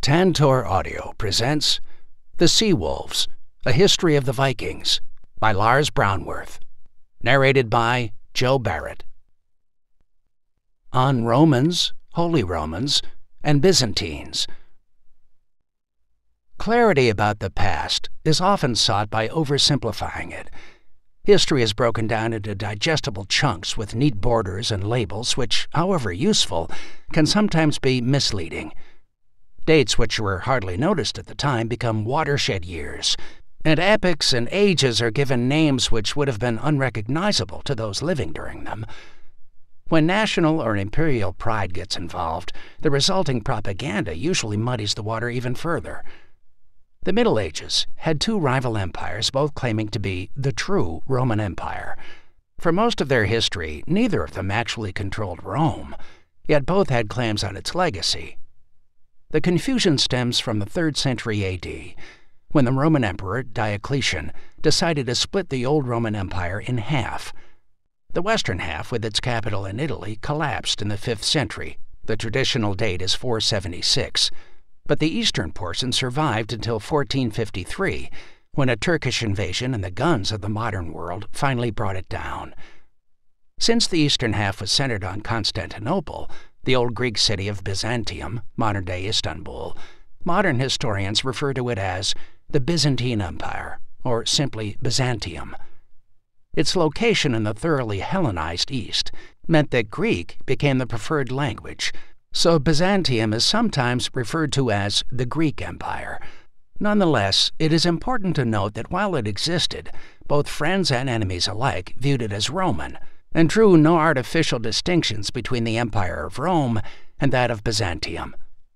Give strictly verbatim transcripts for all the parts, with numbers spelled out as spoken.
Tantor Audio presents The Sea Wolves, A History of the Vikings by Lars Brownworth. Narrated by Joe Barrett. On Romans, Holy Romans, and Byzantines. Clarity about the past is often sought by oversimplifying it. History is broken down into digestible chunks with neat borders and labels which, however useful, can sometimes be misleading. Dates which were hardly noticed at the time become watershed years, and epochs and ages are given names which would have been unrecognizable to those living during them. When national or imperial pride gets involved, the resulting propaganda usually muddies the water even further. The Middle Ages had two rival empires, both claiming to be the true Roman Empire. For most of their history, neither of them actually controlled Rome, yet both had claims on its legacy. The confusion stems from the third century A D, when the Roman Emperor Diocletian decided to split the old Roman Empire in half. The western half, with its capital in Italy, collapsed in the fifth century. The traditional date is four seventy-six, but the eastern portion survived until fourteen fifty-three, when a Turkish invasion and the guns of the modern world finally brought it down. Since the eastern half was centered on Constantinople, the old Greek city of Byzantium, modern-day Istanbul, modern historians refer to it as the Byzantine Empire, or simply Byzantium. Its location in the thoroughly Hellenized East meant that Greek became the preferred language, so Byzantium is sometimes referred to as the Greek Empire. Nonetheless, it is important to note that while it existed, both friends and enemies alike viewed it as Roman, and drew no artificial distinctions between the Empire of Rome and that of Byzantium.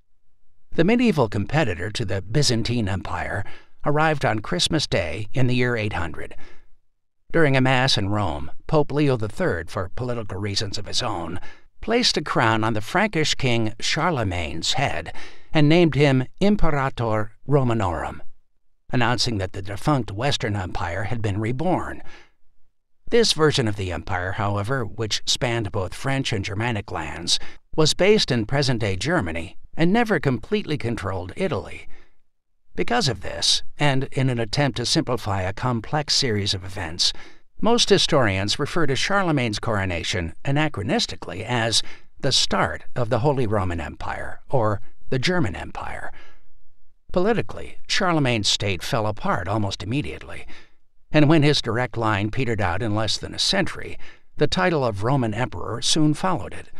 The medieval competitor to the Byzantine Empire arrived on Christmas Day in the year eight hundred. During a Mass in Rome, Pope Leo the Third, for political reasons of his own, placed a crown on the Frankish king Charlemagne's head and named him Imperator Romanorum, announcing that the defunct Western Empire had been reborn. This version of the empire, however, which spanned both French and Germanic lands, was based in present-day Germany and never completely controlled Italy. Because of this, and in an attempt to simplify a complex series of events, most historians refer to Charlemagne's coronation anachronistically as the start of the Holy Roman Empire, or the German Empire. Politically, Charlemagne's state fell apart almost immediately, and when his direct line petered out in less than a century, the title of Roman Emperor soon followed it.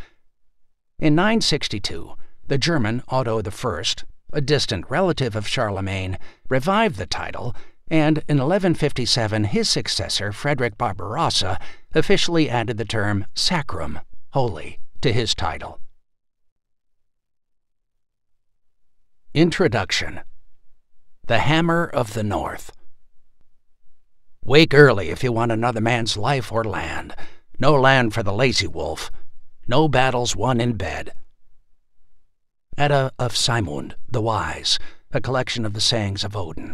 In nine sixty-two, the German Otto the First, a distant relative of Charlemagne, revived the title, and in eleven fifty-seven his successor, Frederick Barbarossa, officially added the term sacrum, holy, to his title. Introduction. The Hammer of the North. Wake early if you want another man's life or land. No land for the lazy wolf. No battles won in bed. Edda of Saemund the Wise, a collection of the sayings of Odin.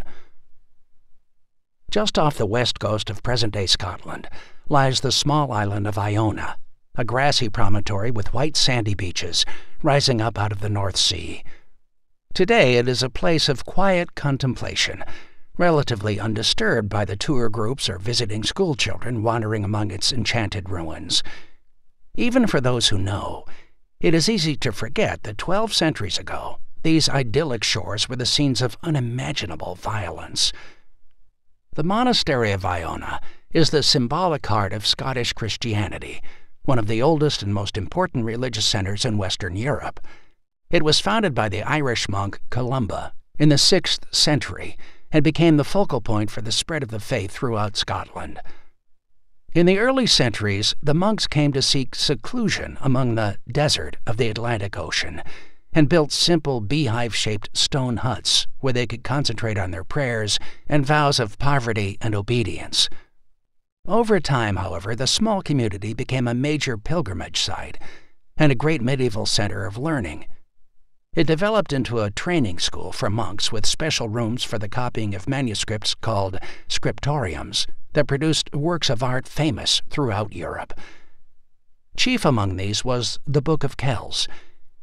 Just off the west coast of present-day Scotland lies the small island of Iona, a grassy promontory with white sandy beaches rising up out of the North Sea. Today it is a place of quiet contemplation, relatively undisturbed by the tour groups or visiting schoolchildren wandering among its enchanted ruins. Even for those who know, it is easy to forget that twelve centuries ago, these idyllic shores were the scenes of unimaginable violence. The monastery of Iona is the symbolic heart of Scottish Christianity, one of the oldest and most important religious centers in Western Europe. It was founded by the Irish monk Columba in the sixth century, and became the focal point for the spread of the faith throughout Scotland. In the early centuries, the monks came to seek seclusion among the desert of the Atlantic Ocean, and built simple beehive-shaped stone huts where they could concentrate on their prayers and vows of poverty and obedience. Over time, however, the small community became a major pilgrimage site and a great medieval center of learning. It developed into a training school for monks with special rooms for the copying of manuscripts called scriptoriums that produced works of art famous throughout Europe. Chief among these was the Book of Kells,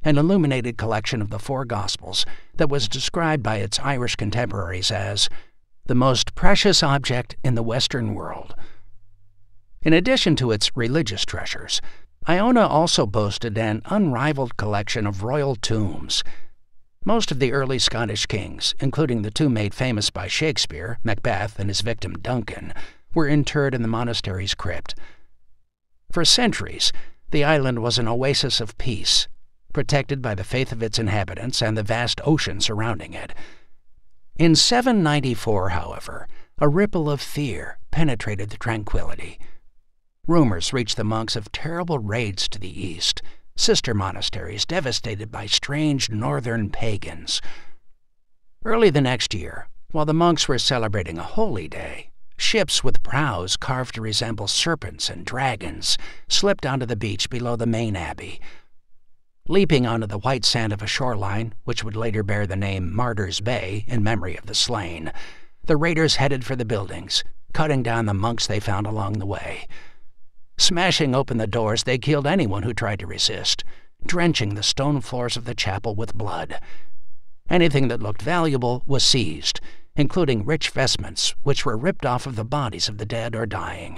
an illuminated collection of the four Gospels that was described by its Irish contemporaries as the most precious object in the Western world. In addition to its religious treasures, Iona also boasted an unrivaled collection of royal tombs. Most of the early Scottish kings, including the two made famous by Shakespeare, Macbeth and his victim Duncan, were interred in the monastery's crypt. For centuries, the island was an oasis of peace, protected by the faith of its inhabitants and the vast ocean surrounding it. In seven ninety-four, however, a ripple of fear penetrated the tranquility. Rumors reached the monks of terrible raids to the east, sister monasteries devastated by strange northern pagans. Early the next year, while the monks were celebrating a holy day, ships with prows carved to resemble serpents and dragons slipped onto the beach below the main abbey. Leaping onto the white sand of a shoreline, which would later bear the name Martyrs Bay in memory of the slain, the raiders headed for the buildings, cutting down the monks they found along the way. Smashing open the doors, they killed anyone who tried to resist, drenching the stone floors of the chapel with blood. Anything that looked valuable was seized, including rich vestments which were ripped off of the bodies of the dead or dying.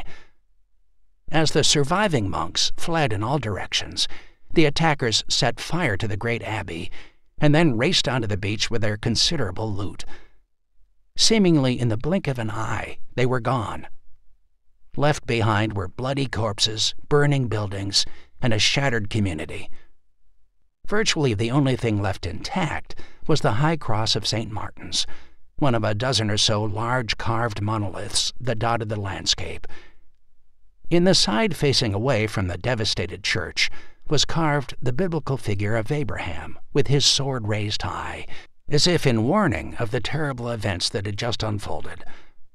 As the surviving monks fled in all directions, the attackers set fire to the great abbey and then raced onto the beach with their considerable loot. Seemingly in the blink of an eye, they were gone. Left behind were bloody corpses, burning buildings, and a shattered community. Virtually the only thing left intact was the High Cross of Saint Martin's, one of a dozen or so large carved monoliths that dotted the landscape. In the side facing away from the devastated church was carved the biblical figure of Abraham, with his sword raised high, as if in warning of the terrible events that had just unfolded.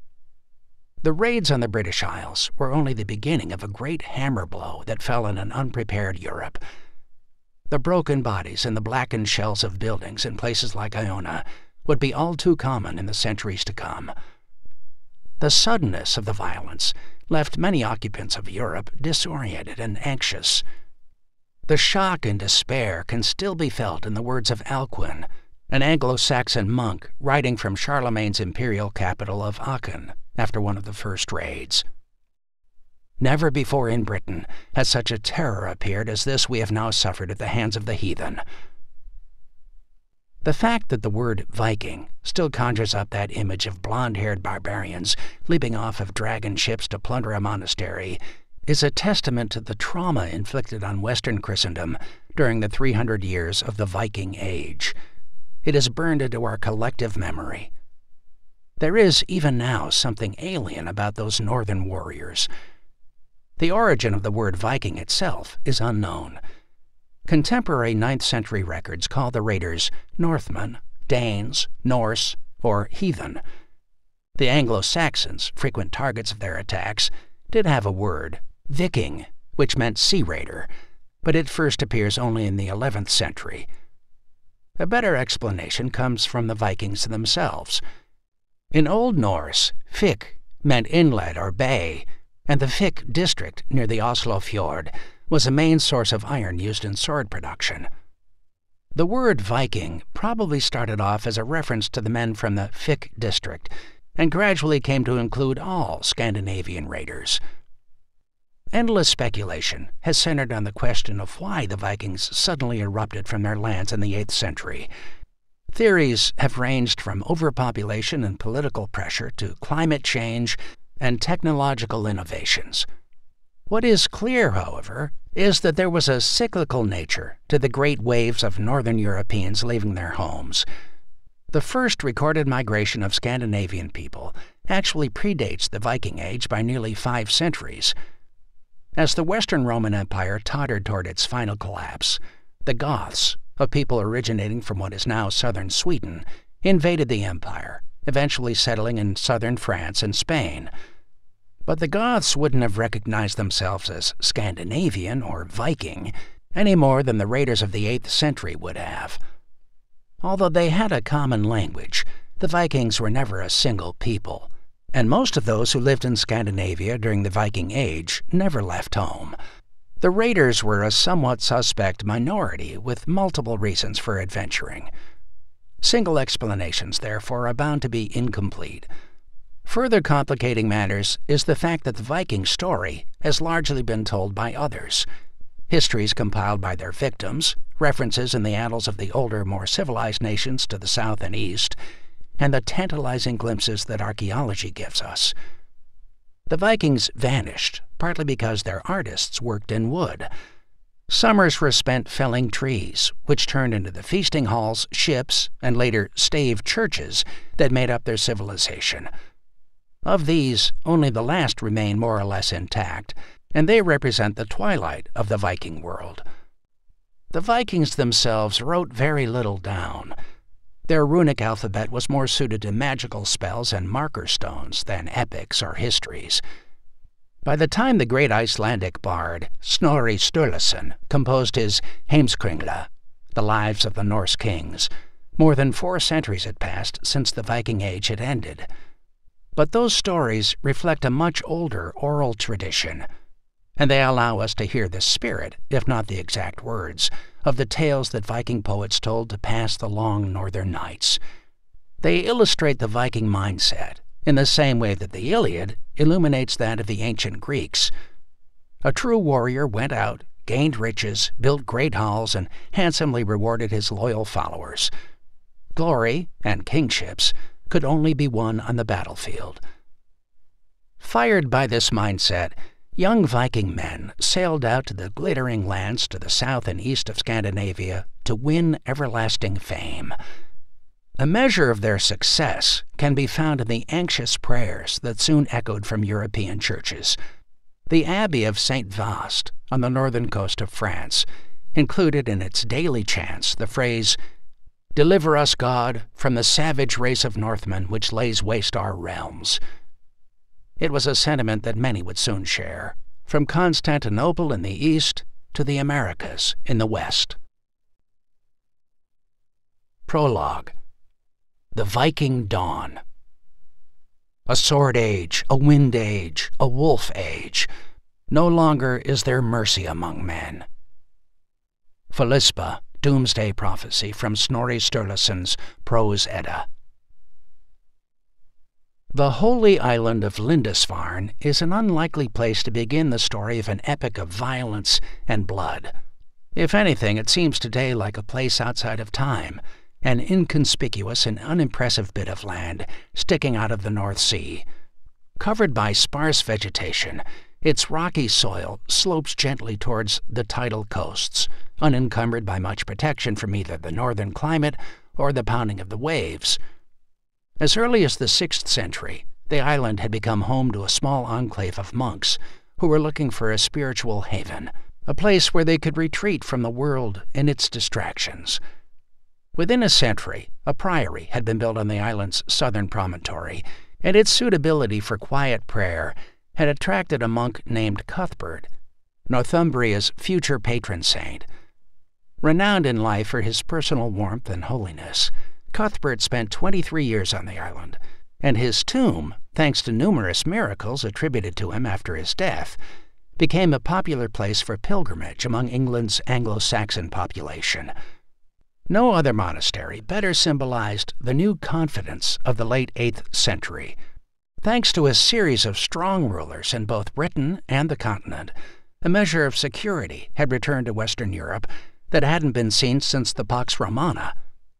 The raids on the British Isles were only the beginning of a great hammer blow that fell on an unprepared Europe. The broken bodies and the blackened shells of buildings in places like Iona would be all too common in the centuries to come. The suddenness of the violence left many occupants of Europe disoriented and anxious. The shock and despair can still be felt in the words of Alcuin, an Anglo-Saxon monk writing from Charlemagne's imperial capital of Aachen after one of the first raids. Never before in Britain has such a terror appeared as this we have now suffered at the hands of the heathen. The fact that the word Viking still conjures up that image of blonde-haired barbarians leaping off of dragon ships to plunder a monastery is a testament to the trauma inflicted on Western Christendom during the three hundred years of the Viking Age. It is burned into our collective memory. There is, even now, something alien about those northern warriors. The origin of the word Viking itself is unknown. Contemporary ninth century records call the raiders Northmen, Danes, Norse, or heathen. The Anglo-Saxons, frequent targets of their attacks, did have a word, Viking, which meant sea raider, but it first appears only in the eleventh century. A better explanation comes from the Vikings themselves. In Old Norse, Vik meant inlet or bay, and the Vik district near the Oslo fjord was a main source of iron used in sword production. The word Viking probably started off as a reference to the men from the Vik district, and gradually came to include all Scandinavian raiders. Endless speculation has centered on the question of why the Vikings suddenly erupted from their lands in the eighth century. Theories have ranged from overpopulation and political pressure to climate change and technological innovations. What is clear, however, is that there was a cyclical nature to the great waves of northern Europeans leaving their homes. The first recorded migration of Scandinavian people actually predates the Viking Age by nearly five centuries. As the Western Roman Empire tottered toward its final collapse, the Goths, a people originating from what is now southern Sweden, invaded the empire, eventually settling in southern France and Spain. But the Goths wouldn't have recognized themselves as Scandinavian or Viking any more than the raiders of the eighth century would have. Although they had a common language, the Vikings were never a single people, and most of those who lived in Scandinavia during the Viking Age never left home. The raiders were a somewhat suspect minority with multiple reasons for adventuring. Single explanations, therefore, are bound to be incomplete. Further complicating matters is the fact that the Viking story has largely been told by others. Histories compiled by their victims, references in the annals of the older, more civilized nations to the south and east, and the tantalizing glimpses that archaeology gives us. The Vikings vanished, partly because their artists worked in wood. Summers were spent felling trees, which turned into the feasting halls, ships, and later stave churches that made up their civilization. Of these, only the last remain more or less intact, and they represent the twilight of the Viking world. The Vikings themselves wrote very little down. Their runic alphabet was more suited to magical spells and marker stones than epics or histories. By the time the great Icelandic bard Snorri Sturluson composed his Heimskringla, the Lives of the Norse Kings, more than four centuries had passed since the Viking Age had ended. But those stories reflect a much older oral tradition, and they allow us to hear the spirit, if not the exact words, of the tales that Viking poets told to pass the long northern nights. They illustrate the Viking mindset in the same way that the Iliad illuminates that of the ancient Greeks. A true warrior went out, gained riches, built great halls, and handsomely rewarded his loyal followers. Glory, and kingships, could only be won on the battlefield. Fired by this mindset, young Viking men sailed out to the glittering lands to the south and east of Scandinavia to win everlasting fame. A measure of their success can be found in the anxious prayers that soon echoed from European churches. The Abbey of Saint Vaast, on the northern coast of France, included in its daily chants the phrase, "Deliver us, God, from the savage race of Northmen which lays waste our realms." It was a sentiment that many would soon share, from Constantinople in the east to the Americas in the west. Prologue. The Viking Dawn. A sword age, a wind age, a wolf age. No longer is there mercy among men. Philispa, Doomsday Prophecy from Snorri Sturluson's Prose Edda. The holy island of Lindisfarne is an unlikely place to begin the story of an epic of violence and blood. If anything, it seems today like a place outside of time, an inconspicuous and unimpressive bit of land sticking out of the North Sea. Covered by sparse vegetation, its rocky soil slopes gently towards the tidal coasts, unencumbered by much protection from either the northern climate or the pounding of the waves. As early as the sixth century, the island had become home to a small enclave of monks who were looking for a spiritual haven, a place where they could retreat from the world and its distractions. Within a century, a priory had been built on the island's southern promontory, and its suitability for quiet prayer had attracted a monk named Cuthbert, Northumbria's future patron saint. Renowned in life for his personal warmth and holiness, Cuthbert spent twenty-three years on the island, and his tomb, thanks to numerous miracles attributed to him after his death, became a popular place for pilgrimage among England's Anglo-Saxon population. No other monastery better symbolized the new confidence of the late eighth century. Thanks to a series of strong rulers in both Britain and the continent, a measure of security had returned to Western Europe that hadn't been seen since the Pax Romana.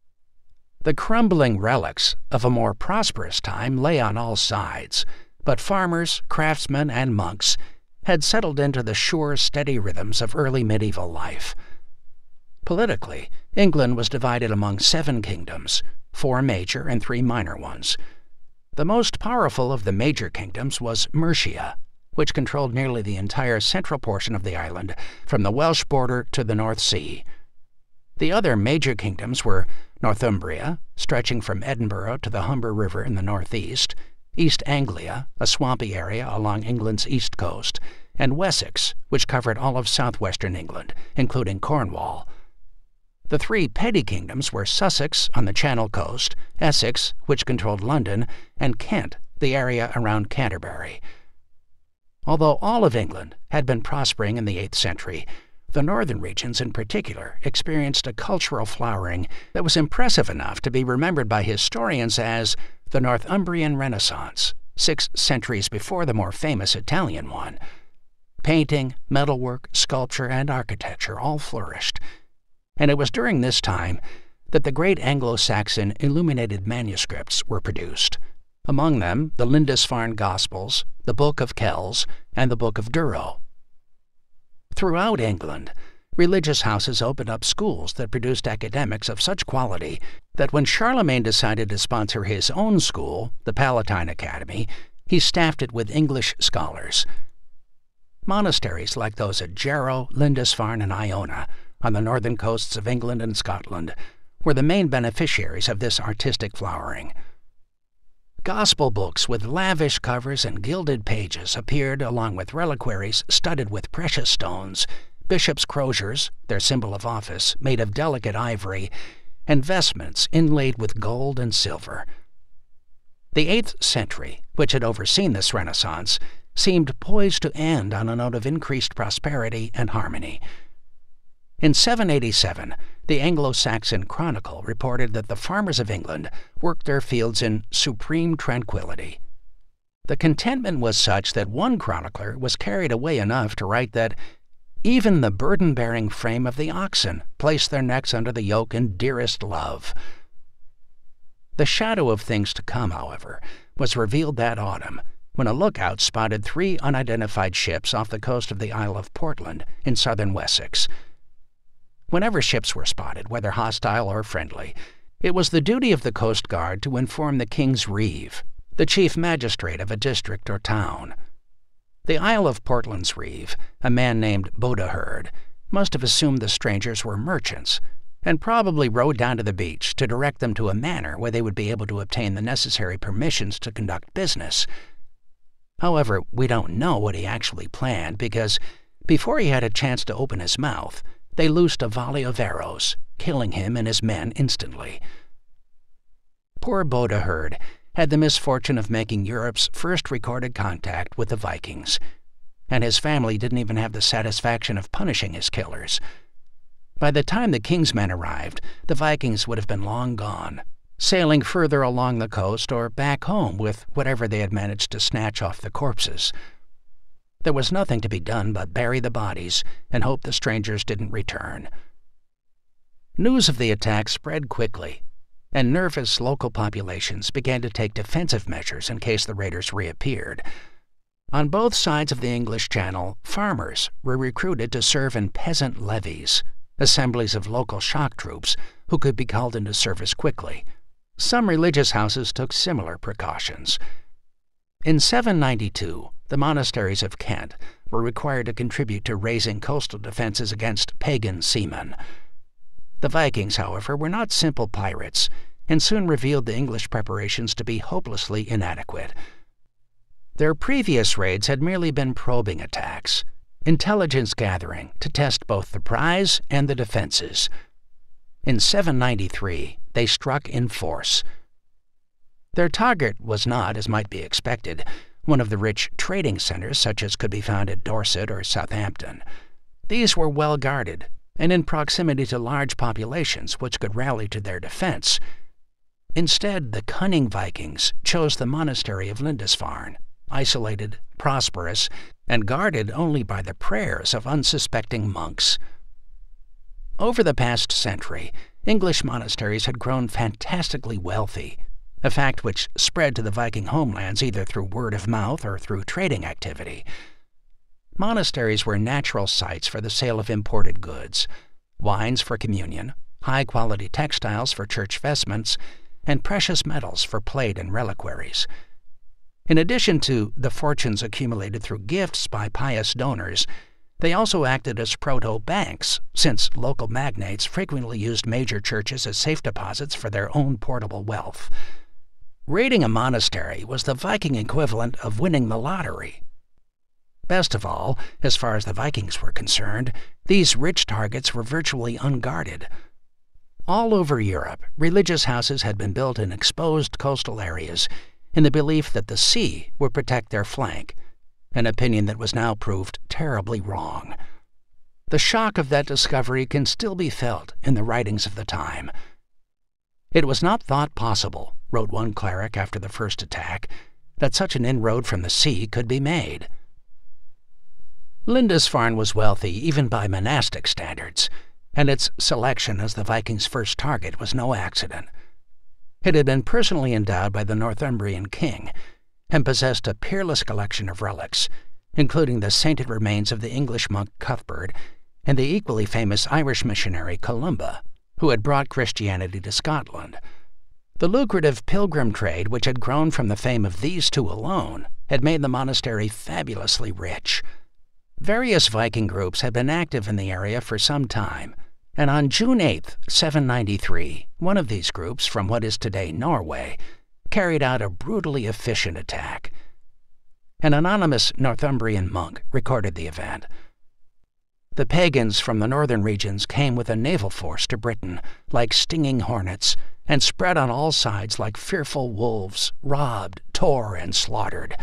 The crumbling relics of a more prosperous time lay on all sides, but farmers, craftsmen, and monks had settled into the sure, steady rhythms of early medieval life. Politically, England was divided among seven kingdoms, four major and three minor ones. The most powerful of the major kingdoms was Mercia, which controlled nearly the entire central portion of the island, from the Welsh border to the North Sea. The other major kingdoms were Northumbria, stretching from Edinburgh to the Humber River in the northeast, East Anglia, a swampy area along England's east coast, and Wessex, which covered all of southwestern England, including Cornwall. The three petty kingdoms were Sussex on the Channel coast, Essex, which controlled London, and Kent, the area around Canterbury. Although all of England had been prospering in the eighth century, the northern regions in particular experienced a cultural flowering that was impressive enough to be remembered by historians as the Northumbrian Renaissance, six centuries before the more famous Italian one. Painting, metalwork, sculpture, and architecture all flourished, and it was during this time that the great Anglo-Saxon illuminated manuscripts were produced. Among them, the Lindisfarne Gospels, the Book of Kells, and the Book of Durrow. Throughout England, religious houses opened up schools that produced academics of such quality that when Charlemagne decided to sponsor his own school, the Palatine Academy, he staffed it with English scholars. Monasteries like those at Jarrow, Lindisfarne, and Iona, on the northern coasts of England and Scotland, were the main beneficiaries of this artistic flowering. Gospel books with lavish covers and gilded pages appeared along with reliquaries studded with precious stones, bishops' croziers, their symbol of office, made of delicate ivory, and vestments inlaid with gold and silver. The eighth century, which had overseen this Renaissance, seemed poised to end on a note of increased prosperity and harmony. In seven eighty-seven, the Anglo-Saxon Chronicle reported that the farmers of England worked their fields in supreme tranquility. The contentment was such that one chronicler was carried away enough to write that even the burden-bearing frame of the oxen placed their necks under the yoke in dearest love. The shadow of things to come, however, was revealed that autumn when a lookout spotted three unidentified ships off the coast of the Isle of Portland in southern Wessex. Whenever ships were spotted, whether hostile or friendly, it was the duty of the Coast Guard to inform the King's Reeve, the chief magistrate of a district or town. The Isle of Portland's Reeve, a man named Bodaherd, must have assumed the strangers were merchants, and probably rowed down to the beach to direct them to a manor where they would be able to obtain the necessary permissions to conduct business. However, we don't know what he actually planned because, before he had a chance to open his mouth, they loosed a volley of arrows, killing him and his men instantly. Poor Bodaherd had the misfortune of making Europe's first recorded contact with the Vikings, and his family didn't even have the satisfaction of punishing his killers. By the time the King's men arrived, the Vikings would have been long gone, sailing further along the coast or back home with whatever they had managed to snatch off the corpses. There was nothing to be done but bury the bodies and hope the strangers didn't return. News of the attack spread quickly, and nervous local populations began to take defensive measures in case the raiders reappeared. On both sides of the English Channel, farmers were recruited to serve in peasant levies, assemblies of local shock troops who could be called into service quickly. Some religious houses took similar precautions. In seven ninety-two, the monasteries of Kent were required to contribute to raising coastal defenses against pagan seamen. The Vikings, however, were not simple pirates, and soon revealed the English preparations to be hopelessly inadequate. Their previous raids had merely been probing attacks, intelligence gathering to test both the prize and the defenses. In seven ninety-three, they struck in force. Their target was not, as might be expected, one of the rich trading centers such as could be found at Dorset or Southampton. These were well guarded and in proximity to large populations which could rally to their defense. Instead, the cunning Vikings chose the monastery of Lindisfarne, isolated, prosperous, and guarded only by the prayers of unsuspecting monks. Over the past century, English monasteries had grown fantastically wealthy, a fact which spread to the Viking homelands either through word of mouth or through trading activity. Monasteries were natural sites for the sale of imported goods, wines for communion, high-quality textiles for church vestments, and precious metals for plate and reliquaries. In addition to the fortunes accumulated through gifts by pious donors, they also acted as proto-banks, since local magnates frequently used major churches as safe deposits for their own portable wealth. Raiding a monastery was the Viking equivalent of winning the lottery. Best of all, as far as the Vikings were concerned, these rich targets were virtually unguarded. All over Europe, religious houses had been built in exposed coastal areas in the belief that the sea would protect their flank, an opinion that was now proved terribly wrong. The shock of that discovery can still be felt in the writings of the time. "It was not thought possible," wrote one cleric after the first attack, "that such an inroad from the sea could be made." Lindisfarne was wealthy even by monastic standards, and its selection as the Vikings' first target was no accident. It had been personally endowed by the Northumbrian king and possessed a peerless collection of relics, including the sainted remains of the English monk Cuthbert and the equally famous Irish missionary Columba, who had brought Christianity to Scotland. The lucrative pilgrim trade, which had grown from the fame of these two alone, had made the monastery fabulously rich. Various Viking groups had been active in the area for some time, and on June eighth, seven ninety-three, one of these groups from what is today Norway carried out a brutally efficient attack. An anonymous Northumbrian monk recorded the event. "The pagans from the northern regions came with a naval force to Britain, like stinging hornets, and spread on all sides like fearful wolves, robbed, tore, and slaughtered."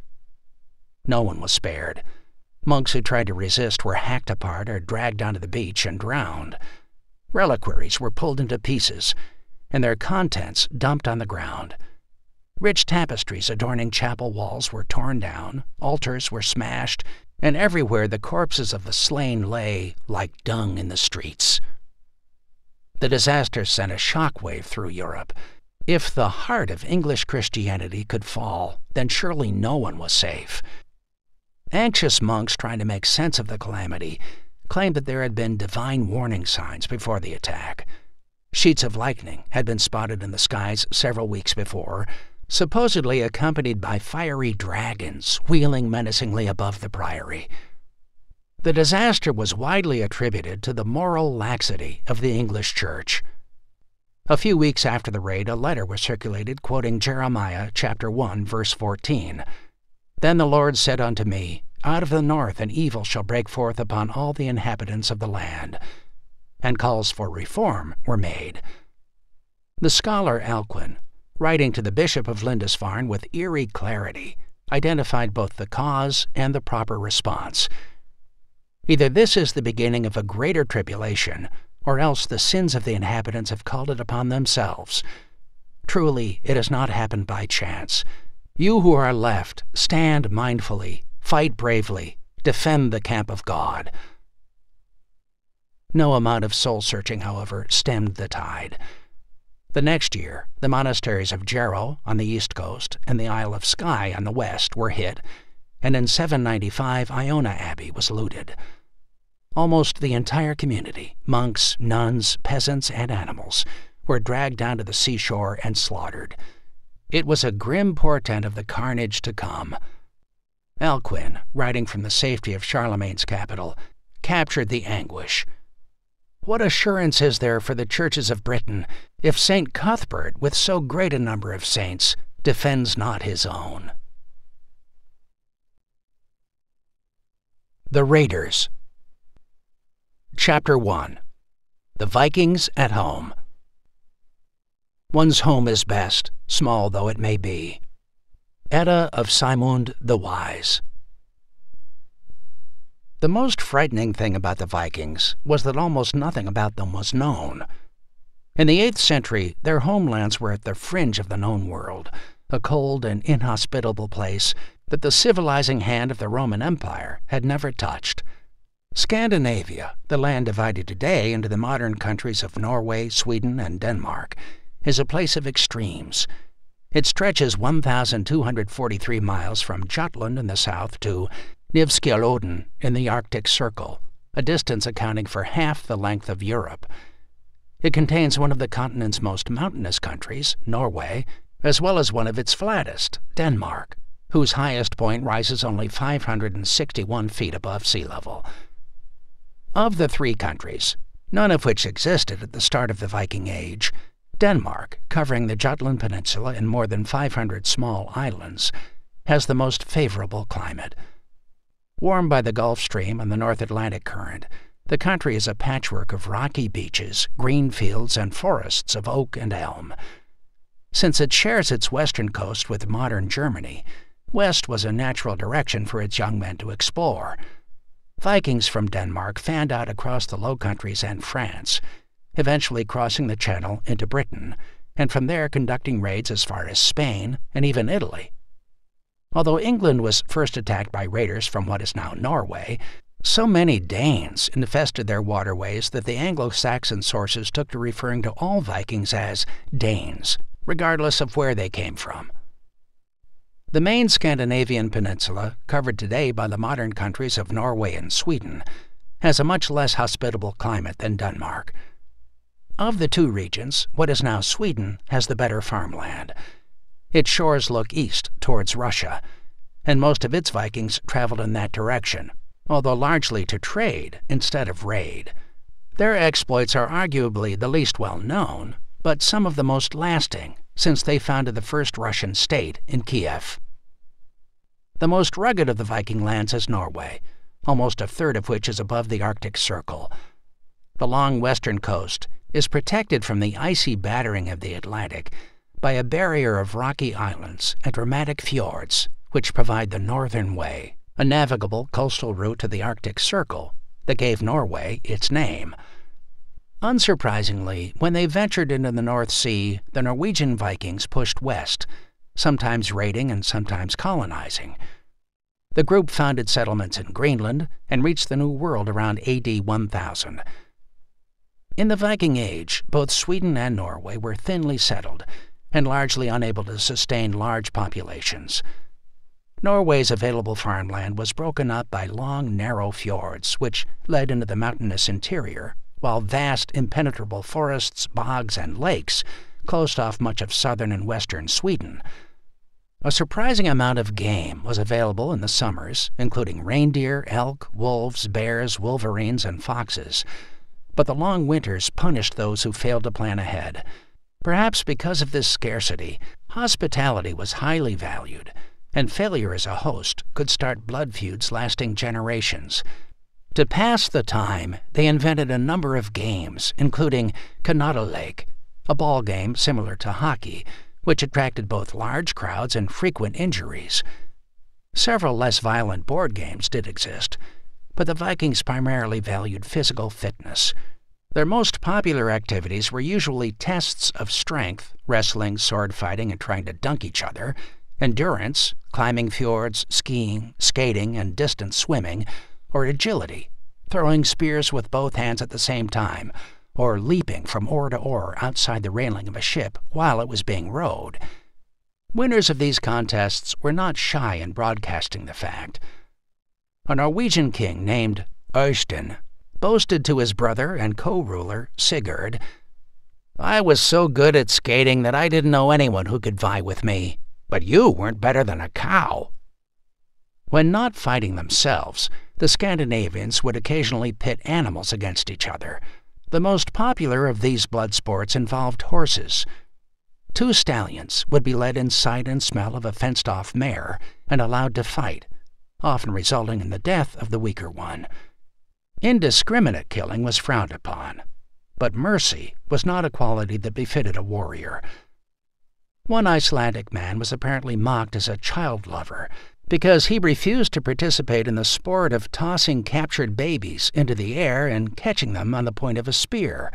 No one was spared. Monks who tried to resist were hacked apart or dragged onto the beach and drowned. Reliquaries were pulled into pieces, and their contents dumped on the ground. Rich tapestries adorning chapel walls were torn down, altars were smashed, and everywhere the corpses of the slain lay like dung in the streets. The disaster sent a shockwave through Europe. If the heart of English Christianity could fall, then surely no one was safe. Anxious monks trying to make sense of the calamity claimed that there had been divine warning signs before the attack. Sheets of lightning had been spotted in the skies several weeks before, supposedly accompanied by fiery dragons wheeling menacingly above the priory. The disaster was widely attributed to the moral laxity of the English Church. A few weeks after the raid, a letter was circulated quoting Jeremiah chapter one, verse fourteen. "Then the Lord said unto me, Out of the north an evil shall break forth upon all the inhabitants of the land," and calls for reform were made. The scholar Alcuin, writing to the Bishop of Lindisfarne with eerie clarity, identified both the cause and the proper response. Either this is the beginning of a greater tribulation, or else the sins of the inhabitants have called it upon themselves. Truly, it has not happened by chance. You who are left, stand mindfully, fight bravely, defend the camp of God. No amount of soul-searching, however, stemmed the tide. The next year, the monasteries of Jarrow on the east coast and the Isle of Skye on the west were hit, and in seven ninety-five Iona Abbey was looted. Almost the entire community, monks, nuns, peasants, and animals, were dragged down to the seashore and slaughtered. It was a grim portent of the carnage to come. Alcuin, writing from the safety of Charlemagne's capital, captured the anguish. "What assurance is there for the churches of Britain if Saint Cuthbert, with so great a number of saints, defends not his own?" The Raiders. Chapter one. The Vikings at Home. One's home is best, small though it may be. Edda of Saemund the Wise. The most frightening thing about the Vikings was that almost nothing about them was known. In the eighth century, their homelands were at the fringe of the known world, a cold and inhospitable place that the civilizing hand of the Roman Empire had never touched. Scandinavia, the land divided today into the modern countries of Norway, Sweden, and Denmark, is a place of extremes. It stretches one thousand two hundred forty-three miles from Jutland in the south to Nivskjolodden in the Arctic Circle, a distance accounting for half the length of Europe. It contains one of the continent's most mountainous countries, Norway, as well as one of its flattest, Denmark, whose highest point rises only five hundred sixty-one feet above sea level. Of the three countries, none of which existed at the start of the Viking Age, Denmark, covering the Jutland Peninsula and more than five hundred small islands, has the most favorable climate. Warmed by the Gulf Stream and the North Atlantic Current, the country is a patchwork of rocky beaches, green fields, and forests of oak and elm. Since it shares its western coast with modern Germany, West was a natural direction for its young men to explore. Vikings from Denmark fanned out across the Low Countries and France, eventually crossing the Channel into Britain, and from there conducting raids as far as Spain and even Italy. Although England was first attacked by raiders from what is now Norway, so many Danes infested their waterways that the Anglo-Saxon sources took to referring to all Vikings as Danes, regardless of where they came from. The main Scandinavian peninsula, covered today by the modern countries of Norway and Sweden, has a much less hospitable climate than Denmark. Of the two regions, what is now Sweden has the better farmland. Its shores look east towards Russia, and most of its Vikings traveled in that direction, although largely to trade instead of raid. Their exploits are arguably the least well-known, but some of the most lasting, since they founded the first Russian state in Kiev. The most rugged of the Viking lands is Norway, almost a third of which is above the Arctic Circle. The long western coast is protected from the icy battering of the Atlantic by a barrier of rocky islands and dramatic fjords, which provide the Northern Way, a navigable coastal route to the Arctic Circle that gave Norway its name. Unsurprisingly, when they ventured into the North Sea, the Norwegian Vikings pushed west, sometimes raiding and sometimes colonizing. The group founded settlements in Greenland and reached the New World around A D one thousand. In the Viking Age, both Sweden and Norway were thinly settled and largely unable to sustain large populations. Norway's available farmland was broken up by long, narrow fjords, which led into the mountainous interior, while vast, impenetrable forests, bogs, and lakes closed off much of southern and western Sweden. A surprising amount of game was available in the summers, including reindeer, elk, wolves, bears, wolverines, and foxes. But the long winters punished those who failed to plan ahead. Perhaps because of this scarcity, hospitality was highly valued, and failure as a host could start blood feuds lasting generations. To pass the time, they invented a number of games, including Lake, a ball game similar to hockey, which attracted both large crowds and frequent injuries. Several less violent board games did exist, but the Vikings primarily valued physical fitness. Their most popular activities were usually tests of strength, wrestling, sword fighting, and trying to dunk each other, endurance, climbing fjords, skiing, skating, and distance swimming, or agility, throwing spears with both hands at the same time, or leaping from oar to oar outside the railing of a ship while it was being rowed. Winners of these contests were not shy in broadcasting the fact. A Norwegian king named Øystein boasted to his brother and co-ruler Sigurd, "I was so good at skating that I didn't know anyone who could vie with me, but you weren't better than a cow." When not fighting themselves, the Scandinavians would occasionally pit animals against each other. The most popular of these blood sports involved horses. Two stallions would be led in sight and smell of a fenced-off mare and allowed to fight, often resulting in the death of the weaker one. Indiscriminate killing was frowned upon, but mercy was not a quality that befitted a warrior. One Icelandic man was apparently mocked as a child lover because he refused to participate in the sport of tossing captured babies into the air and catching them on the point of a spear.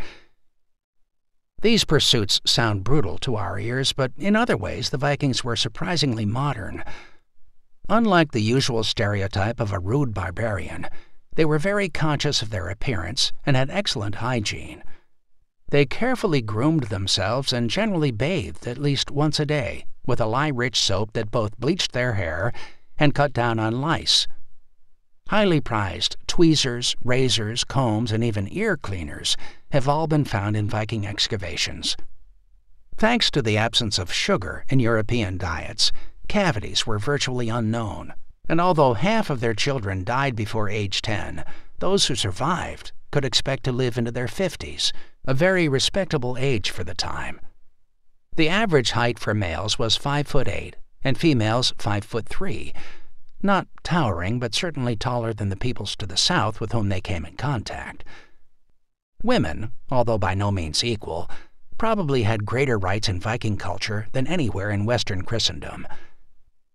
These pursuits sound brutal to our ears, but in other ways the Vikings were surprisingly modern. Unlike the usual stereotype of a rude barbarian, they were very conscious of their appearance and had excellent hygiene. They carefully groomed themselves and generally bathed at least once a day with a lye-rich soap that both bleached their hair and cut down on lice. Highly prized tweezers, razors, combs, and even ear cleaners have all been found in Viking excavations. Thanks to the absence of sugar in European diets, cavities were virtually unknown, and although half of their children died before age ten, those who survived could expect to live into their fifties, a very respectable age for the time. The average height for males was five foot eight, and females five foot three. Not towering, but certainly taller than the peoples to the south with whom they came in contact. Women, although by no means equal, probably had greater rights in Viking culture than anywhere in Western Christendom.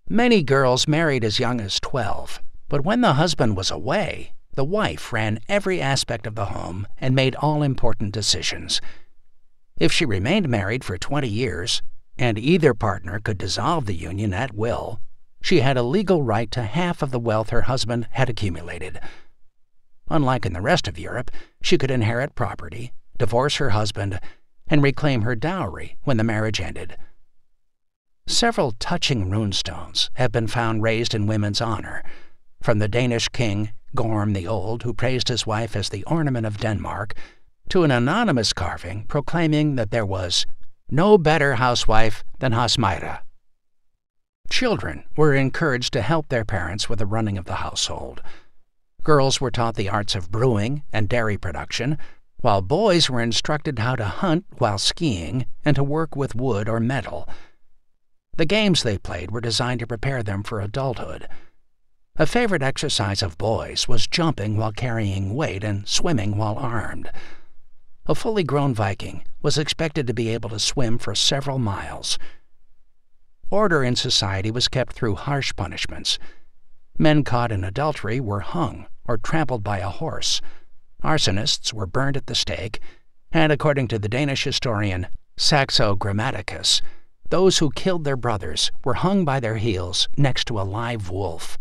Many girls married as young as twelve, but when the husband was away, the wife ran every aspect of the home and made all important decisions. If she remained married for twenty years, and either partner could dissolve the union at will, she had a legal right to half of the wealth her husband had accumulated. Unlike in the rest of Europe, she could inherit property, divorce her husband, and reclaim her dowry when the marriage ended. Several touching runestones have been found raised in women's honor, from the Danish king Gorm the Old, who praised his wife as the ornament of Denmark, to an anonymous carving proclaiming that there was no better housewife than Hasmaira. Children were encouraged to help their parents with the running of the household. Girls were taught the arts of brewing and dairy production, while boys were instructed how to hunt while skiing and to work with wood or metal. The games they played were designed to prepare them for adulthood. A favorite exercise of boys was jumping while carrying weight and swimming while armed. A fully grown Viking was expected to be able to swim for several miles. Order in society was kept through harsh punishments. Men caught in adultery were hung or trampled by a horse. Arsonists were burned at the stake, and according to the Danish historian Saxo Grammaticus, those who killed their brothers were hung by their heels next to a live wolf.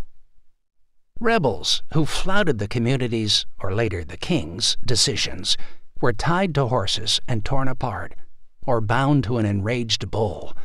Rebels who flouted the community's, or later the king's, decisions were tied to horses and torn apart, or bound to an enraged bull.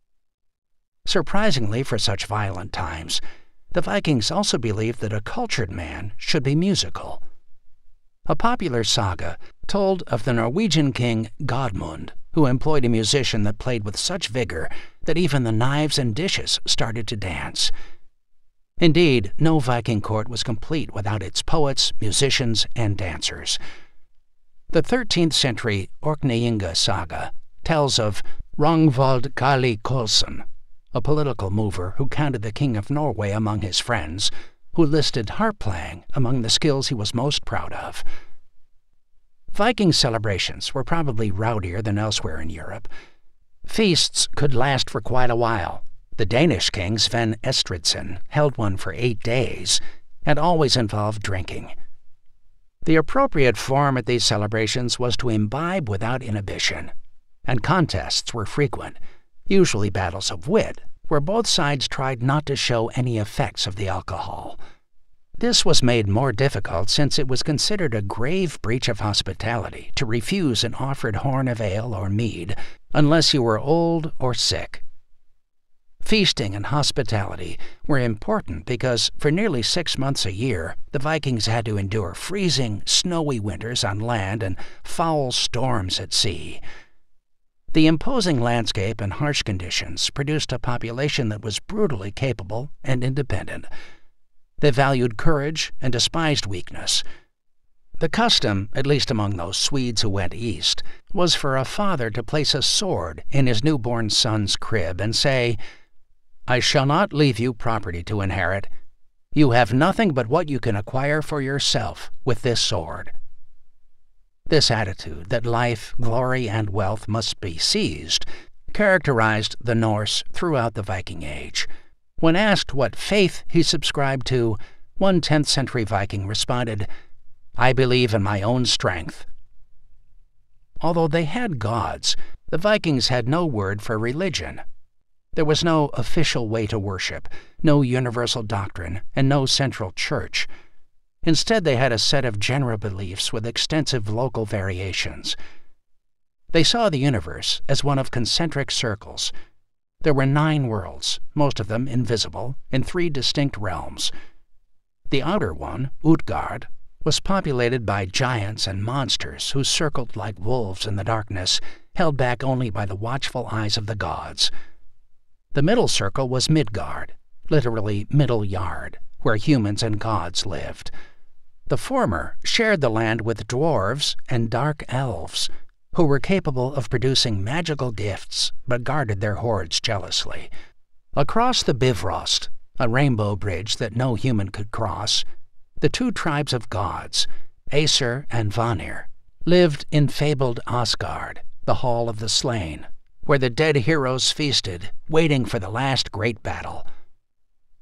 Surprisingly for such violent times, the Vikings also believed that a cultured man should be musical. A popular saga told of the Norwegian king Godmund, who employed a musician that played with such vigor that even the knives and dishes started to dance. Indeed, no Viking court was complete without its poets, musicians, and dancers. The thirteenth century Orkneyinga saga tells of Ragnvald Kali Kolsson, a political mover who counted the King of Norway among his friends, who listed harp playing among the skills he was most proud of. Viking celebrations were probably rowdier than elsewhere in Europe. Feasts could last for quite a while. The Danish king Sven Estridsson held one for eight days, and always involved drinking. The appropriate form at these celebrations was to imbibe without inhibition, and contests were frequent, usually battles of wit, where both sides tried not to show any effects of the alcohol. This was made more difficult since it was considered a grave breach of hospitality to refuse an offered horn of ale or mead unless you were old or sick. Feasting and hospitality were important because for nearly six months a year, the Vikings had to endure freezing, snowy winters on land and foul storms at sea. The imposing landscape and harsh conditions produced a population that was brutally capable and independent. They valued courage and despised weakness. The custom, at least among those Swedes who went east, was for a father to place a sword in his newborn son's crib and say, "I shall not leave you property to inherit. You have nothing but what you can acquire for yourself with this sword." This attitude that life, glory, and wealth must be seized characterized the Norse throughout the Viking Age. When asked what faith he subscribed to, one tenth century Viking responded, "I believe in my own strength." Although they had gods, the Vikings had no word for religion. There was no official way to worship, no universal doctrine, and no central church. Instead, they had a set of general beliefs with extensive local variations. They saw the universe as one of concentric circles. There were nine worlds, most of them invisible, in three distinct realms. The outer one, Utgard, was populated by giants and monsters who circled like wolves in the darkness, held back only by the watchful eyes of the gods. The middle circle was Midgard, literally middle yard, where humans and gods lived. The former shared the land with dwarves and dark elves, who were capable of producing magical gifts but guarded their hoards jealously. Across the Bifrost, a rainbow bridge that no human could cross, the two tribes of gods, Aesir and Vanir, lived in fabled Asgard, the Hall of the Slain, where the dead heroes feasted, waiting for the last great battle.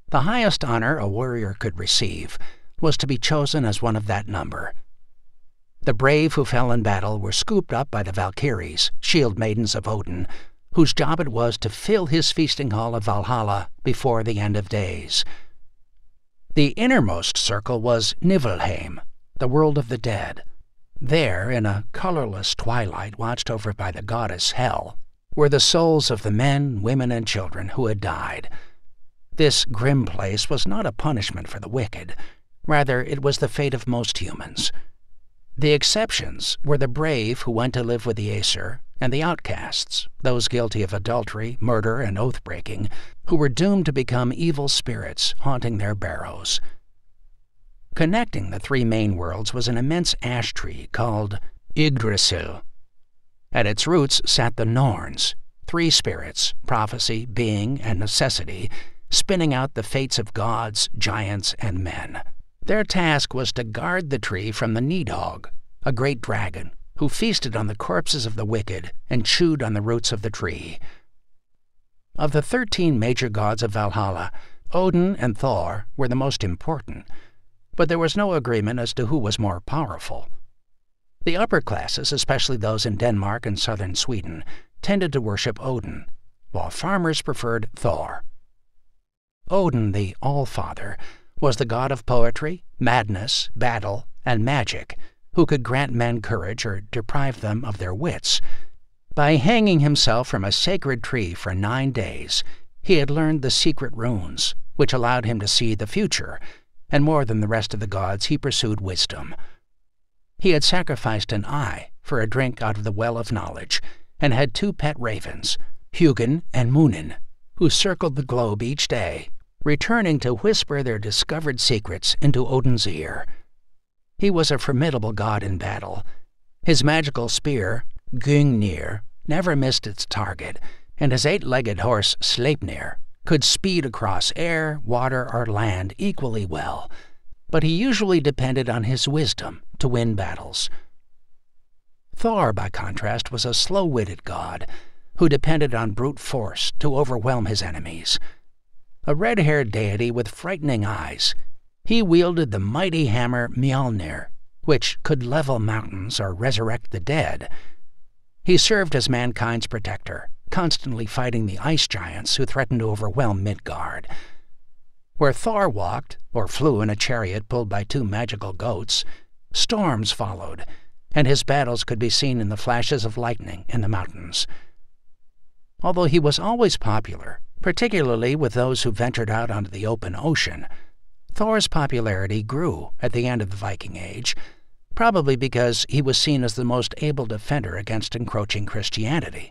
The highest honor a warrior could receive was to be chosen as one of that number. The brave who fell in battle were scooped up by the Valkyries, shield maidens of Odin, whose job it was to fill his feasting hall of Valhalla before the end of days. The innermost circle was Niflheim, the world of the dead. There, in a colorless twilight watched over by the goddess Hel, were the souls of the men, women, and children who had died. This grim place was not a punishment for the wicked. Rather, it was the fate of most humans. The exceptions were the brave who went to live with the Aesir, and the outcasts, those guilty of adultery, murder, and oath-breaking, who were doomed to become evil spirits haunting their barrows. Connecting the three main worlds was an immense ash tree called Yggdrasil. At its roots sat the Norns, three spirits, prophecy, being, and necessity, spinning out the fates of gods, giants, and men. Their task was to guard the tree from the Nidhogg, a great dragon, who feasted on the corpses of the wicked and chewed on the roots of the tree. Of the thirteen major gods of Valhalla, Odin and Thor were the most important, but there was no agreement as to who was more powerful. The upper classes, especially those in Denmark and southern Sweden, tended to worship Odin, while farmers preferred Thor. Odin, the All-Father, was the god of poetry, madness, battle, and magic, who could grant men courage or deprive them of their wits. By hanging himself from a sacred tree for nine days, he had learned the secret runes, which allowed him to see the future, and more than the rest of the gods he pursued wisdom. He had sacrificed an eye for a drink out of the well of knowledge, and had two pet ravens, Hugin and Munin, who circled the globe each day, returning to whisper their discovered secrets into Odin's ear. He was a formidable god in battle. His magical spear, Gungnir, never missed its target, and his eight-legged horse, Sleipnir, could speed across air, water, or land equally well, but he usually depended on his wisdom to win battles. Thor, by contrast, was a slow-witted god who depended on brute force to overwhelm his enemies. A red-haired deity with frightening eyes, he wielded the mighty hammer Mjolnir, which could level mountains or resurrect the dead. He served as mankind's protector, constantly fighting the ice giants who threatened to overwhelm Midgard. Where Thor walked, or flew in a chariot pulled by two magical goats, storms followed, and his battles could be seen in the flashes of lightning in the mountains. Although he was always popular, particularly with those who ventured out onto the open ocean, Thor's popularity grew at the end of the Viking Age, probably because he was seen as the most able defender against encroaching Christianity.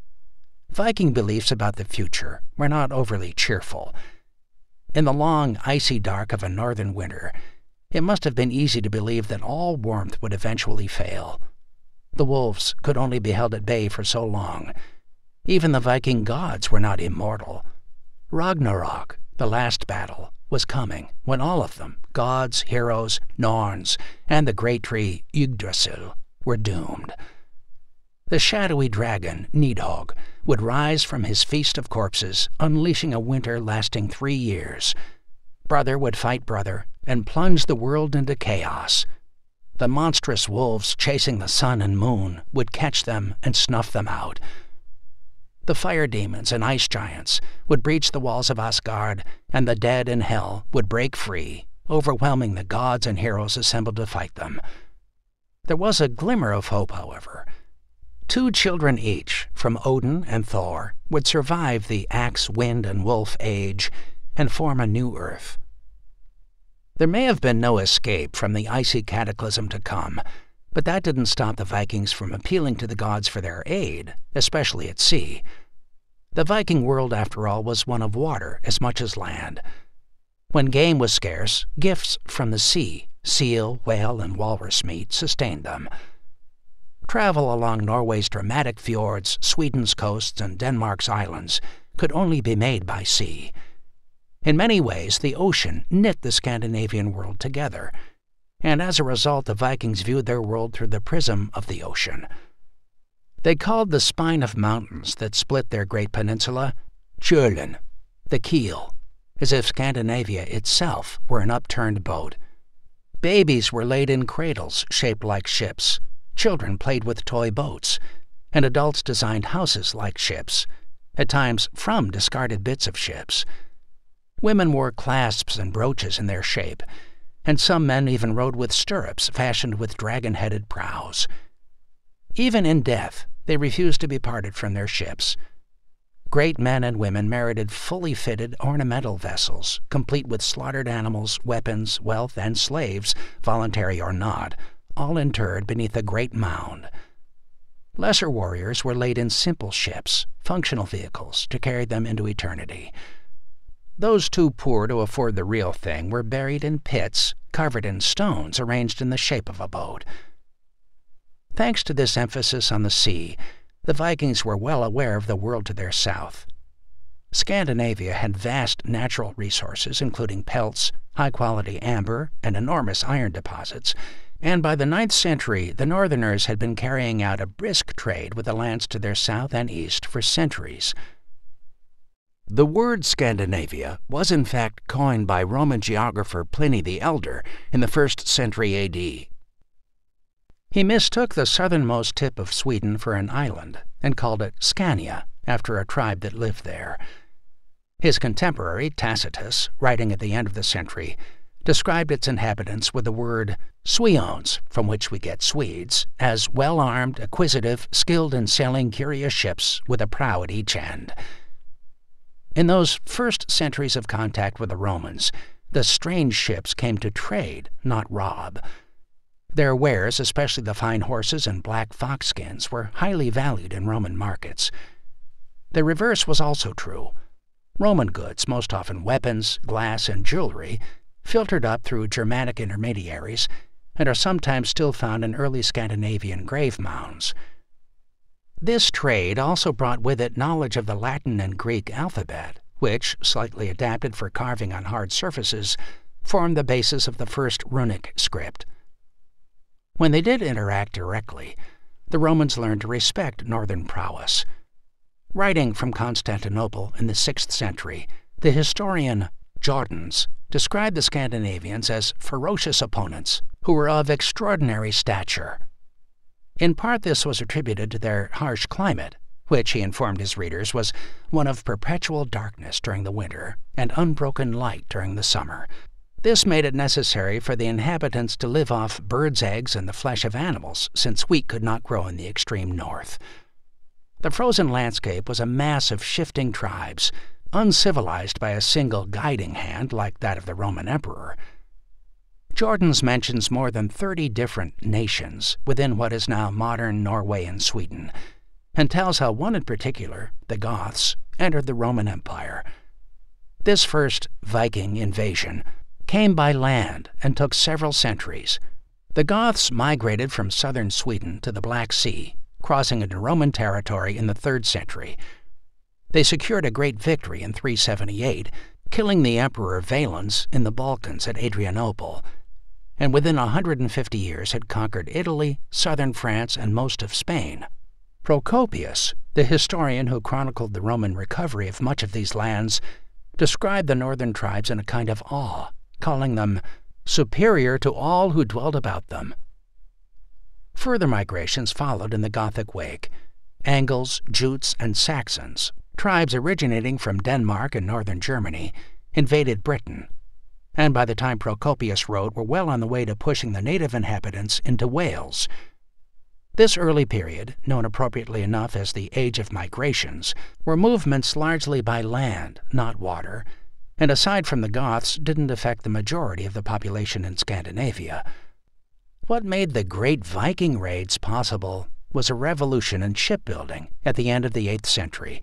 Viking beliefs about the future were not overly cheerful. In the long, icy dark of a northern winter, it must have been easy to believe that all warmth would eventually fail. The wolves could only be held at bay for so long. Even the Viking gods were not immortal. Ragnarok, the last battle, was coming when all of them, gods, heroes, Norns, and the great tree Yggdrasil, were doomed. The shadowy dragon, Nidhogg, would rise from his feast of corpses, unleashing a winter lasting three years. Brother would fight brother and plunge the world into chaos. The monstrous wolves chasing the sun and moon would catch them and snuff them out. The fire demons and ice giants would breach the walls of Asgard, and the dead in hell would break free, overwhelming the gods and heroes assembled to fight them. There was a glimmer of hope, however. Two children each, from Odin and Thor, would survive the axe, wind, and wolf age and form a new earth. There may have been no escape from the icy cataclysm to come, but that didn't stop the Vikings from appealing to the gods for their aid, especially at sea. The Viking world, after all, was one of water as much as land. When game was scarce, gifts from the sea, seal, whale, and walrus meat, sustained them. Travel along Norway's dramatic fjords, Sweden's coasts, and Denmark's islands could only be made by sea. In many ways, the ocean knit the Scandinavian world together, and as a result, the Vikings viewed their world through the prism of the ocean. They called the spine of mountains that split their great peninsula Kjollen, the keel, as if Scandinavia itself were an upturned boat. Babies were laid in cradles shaped like ships, children played with toy boats, and adults designed houses like ships, at times from discarded bits of ships. Women wore clasps and brooches in their shape, and some men even rode with stirrups fashioned with dragon-headed prows. Even in death, they refused to be parted from their ships. Great men and women merited fully fitted ornamental vessels, complete with slaughtered animals, weapons, wealth, and slaves, voluntary or not, all interred beneath a great mound. Lesser warriors were laid in simple ships, functional vehicles, to carry them into eternity. Those too poor to afford the real thing were buried in pits, covered in stones arranged in the shape of a boat. Thanks to this emphasis on the sea, the Vikings were well aware of the world to their south. Scandinavia had vast natural resources, including pelts, high-quality amber, and enormous iron deposits, and by the ninth century the Northerners had been carrying out a brisk trade with the lands to their south and east for centuries. The word Scandinavia was in fact coined by Roman geographer Pliny the Elder in the first century A D. He mistook the southernmost tip of Sweden for an island and called it Scania, after a tribe that lived there. His contemporary, Tacitus, writing at the end of the century, described its inhabitants with the word Sweones, from which we get Swedes, as well-armed, acquisitive, skilled in sailing curious ships with a prow at each end. In those first centuries of contact with the Romans, the strange ships came to trade, not rob. Their wares, especially the fine horses and black fox skins, were highly valued in Roman markets. The reverse was also true. Roman goods, most often weapons, glass, and jewelry, filtered up through Germanic intermediaries and are sometimes still found in early Scandinavian grave mounds. This trade also brought with it knowledge of the Latin and Greek alphabet, which, slightly adapted for carving on hard surfaces, formed the basis of the first runic script. When they did interact directly, the Romans learned to respect northern prowess. Writing from Constantinople in the sixth century, the historian Jordans described the Scandinavians as ferocious opponents who were of extraordinary stature. In part this was attributed to their harsh climate, which, he informed his readers, was one of perpetual darkness during the winter and unbroken light during the summer. This made it necessary for the inhabitants to live off birds' eggs and the flesh of animals, since wheat could not grow in the extreme north. The frozen landscape was a mass of shifting tribes, uncivilized by a single guiding hand like that of the Roman emperor. Jordans mentions more than thirty different nations within what is now modern Norway and Sweden, and tells how one in particular, the Goths, entered the Roman Empire. This first Viking invasion came by land and took several centuries. The Goths migrated from southern Sweden to the Black Sea, crossing into Roman territory in the third century. They secured a great victory in three seventy-eight, killing the Emperor Valens in the Balkans at Adrianople, and within one hundred fifty years had conquered Italy, southern France, and most of Spain. Procopius, the historian who chronicled the Roman recovery of much of these lands, described the northern tribes in a kind of awe, calling them superior to all who dwelt about them. Further migrations followed in the Gothic wake. Angles, Jutes, and Saxons, tribes originating from Denmark and northern Germany, invaded Britain, and by the time Procopius wrote were well on the way to pushing the native inhabitants into Wales. This early period, known appropriately enough as the Age of Migrations, were movements largely by land, not water, and aside from the Goths didn't affect the majority of the population in Scandinavia. What made the great Viking raids possible was a revolution in shipbuilding at the end of the eighth century.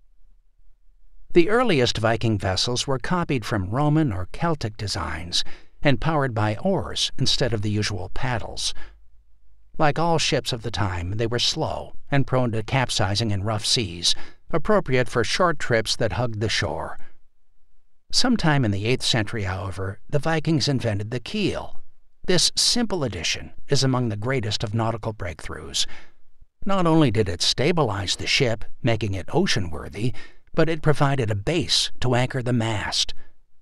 The earliest Viking vessels were copied from Roman or Celtic designs and powered by oars instead of the usual paddles. Like all ships of the time, they were slow and prone to capsizing in rough seas, appropriate for short trips that hugged the shore. Sometime in the eighth century, however, the Vikings invented the keel. This simple addition is among the greatest of nautical breakthroughs. Not only did it stabilize the ship, making it ocean-worthy, but it provided a base to anchor the mast.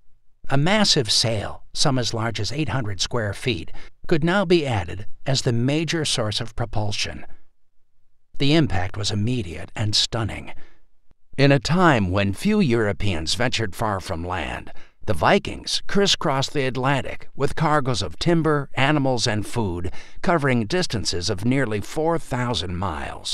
A massive sail, some as large as eight hundred square feet, could now be added as the major source of propulsion. The impact was immediate and stunning. In a time when few Europeans ventured far from land, the Vikings crisscrossed the Atlantic with cargoes of timber, animals, and food, covering distances of nearly four thousand miles.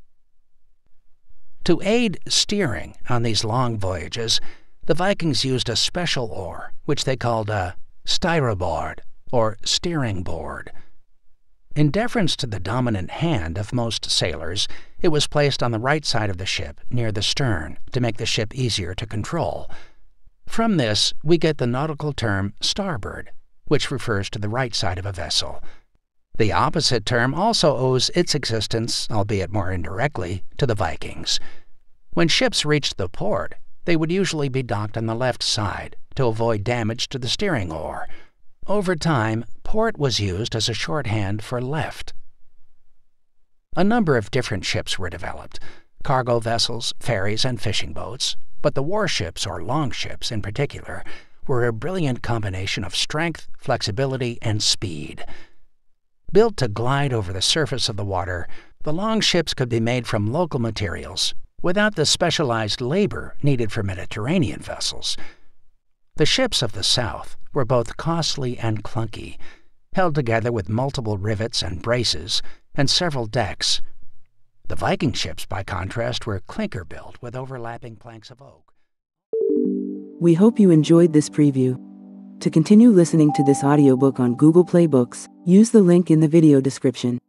To aid steering on these long voyages, the Vikings used a special oar, which they called a styrboard, or steering board. In deference to the dominant hand of most sailors, it was placed on the right side of the ship, near the stern, to make the ship easier to control. From this, we get the nautical term starboard, which refers to the right side of a vessel. The opposite term also owes its existence, albeit more indirectly, to the Vikings. When ships reached the port, they would usually be docked on the left side to avoid damage to the steering oar. Over time, port was used as a shorthand for left. A number of different ships were developed: cargo vessels, ferries, and fishing boats, but the warships, or longships in particular, were a brilliant combination of strength, flexibility, and speed. Built to glide over the surface of the water, the longships could be made from local materials, without the specialized labor needed for Mediterranean vessels. The ships of the South were both costly and clunky, held together with multiple rivets and braces, and several decks. The Viking ships, by contrast, were clinker-built with overlapping planks of oak. We hope you enjoyed this preview. To continue listening to this audiobook on Google Play Books, use the link in the video description.